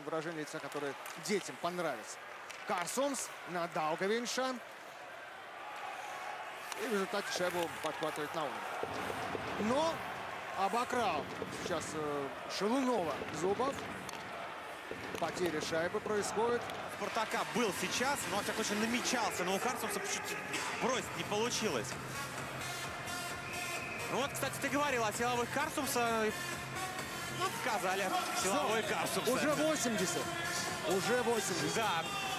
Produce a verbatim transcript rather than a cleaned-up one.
выражение лица, которое детям понравится. Карсунс на Даугавинша. И в результате шайбу подхватывает Наунин. Но обокрал сейчас э, Шелунова Зубов. Потеря шайбы происходит. Спартака был сейчас, но, во всяком случае, намечался. Но у Карсунса чуть бросить не получилось. Ну вот, кстати, ты говорил о силовых Карсунса. Ну, показали силовой Карсунс. Уже восемьдесят. Уже восемьдесят. Да.